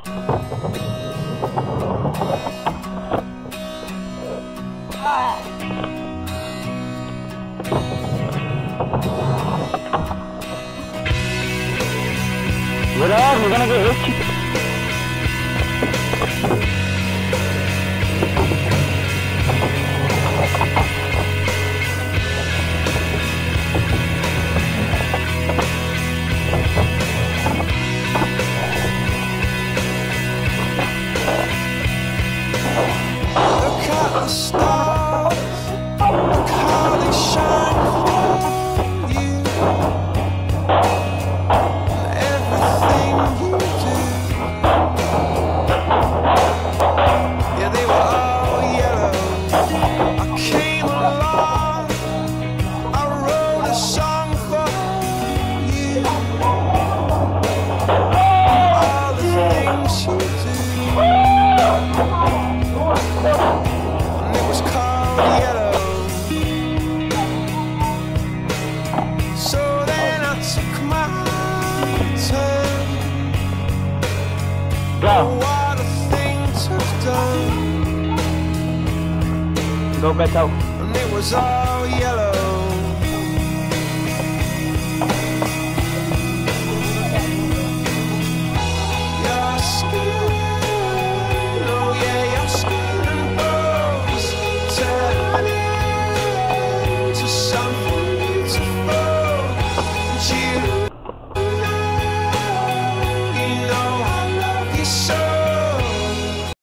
Get off, you're gonna get hit. Look at the stars, look how they shine for you. Everything you do, yeah, they were all yellow. I came along, I wrote a song for you. All the things you do, and it was called yellow. So then I took my turn. Go. What a thing to have done. Go, Beto. And it was all yellow.